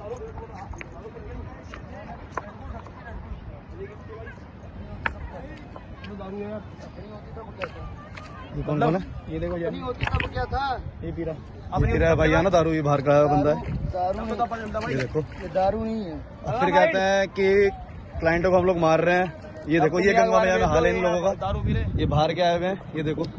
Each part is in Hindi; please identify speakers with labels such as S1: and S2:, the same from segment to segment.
S1: ये कौन है? ये देखो
S2: नहीं होती तब क्या था?
S1: ये पी रहा है भाई, ना दारू, ये बाहर का बंदा है।
S2: दारू
S1: ये देखो,
S2: ये दारू नहीं है।
S1: और फिर कहते हैं कि क्लाइंटों को हम लोग मार रहे हैं। ये देखो, ये गंगा मैया में हाल है इन लोगों का। दारू पी रहे, ये बाहर के आए हुए हैं। ये देखो,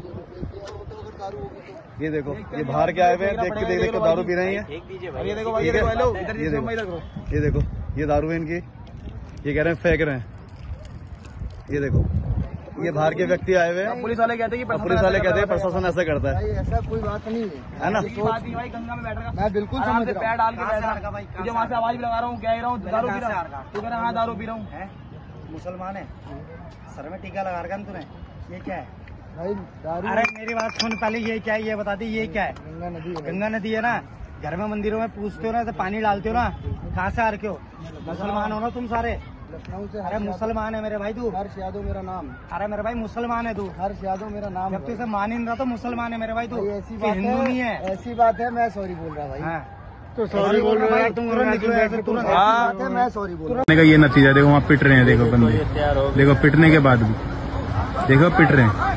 S1: ये देखो, ये बाहर के आए हुए हैं, देख के दारू पी रहे हैं। ये देखो भाई, ये देखो, ये दारू है इनकी। ये कह रहे हैं फेंक रहे हैं। ये देखो, ये बाहर के व्यक्ति आए हुए हैं। पुलिस वाले कहते हैं प्रशासन ऐसा करता है।
S2: ऐसा कोई बात नहीं है
S1: ना?
S3: भाई गंगा में बैठ रहा,
S2: मैं बिल्कुल समझ रहा हूँ।
S3: पैर डाल के बैठ रहा, मुझे वहाँ से आवाज भी लगा रहा हूँ, कह रहा हूँ दारू पी रहा, तू कह रहा हाँ दारू पी रहा हूँ।
S2: मुसलमान है, सर में टीका लगा रखा है तूने, ये क्या है भाई? दारू। अरे मेरी बात सुन पहले, ये क्या है ये बता दी, ये क्या है? गंगा नदी है ना। घर में मंदिरों में पूछते हो ना तो पानी डालते हो ना, कहाँ से आ रखे हो? मुसलमान हो ना तुम सारे? लखनऊ से। अरे मुसलमान है मेरे भाई तू। हर्ष यादव मेरा नाम। अरे मेरे भाई मुसलमान है तू। हर्ष यादव मेरा नाम। जब तू इसे मान ही नहीं रहा तो मुसलमान है मेरे भाई तू। ऐसी बात हिंदू नहीं है। ऐसी बात है, मैं सॉरी बोल रहा भाई। तो सॉरी बोल रहा है तुम, मैं सॉरी बोल रहा
S1: हूँ। ये नतीजा देखो, वहाँ पिट रहे हैं, देखो बंदे, देखो पिटने के बाद भी देखो पिट रहे हैं।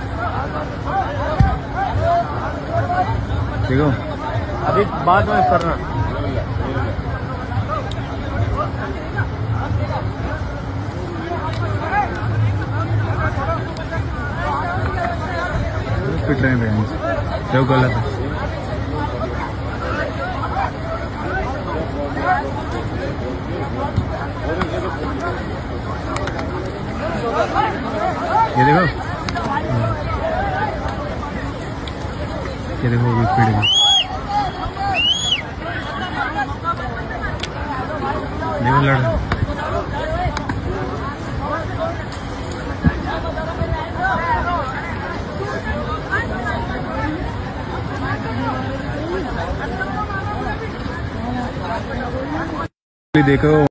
S1: देखो
S3: अभी बाद में करना।
S1: पिट रहे हैं, देखो गलत है। ये देखो, ये देखो ये पिट गए। देखो लड़ देखो।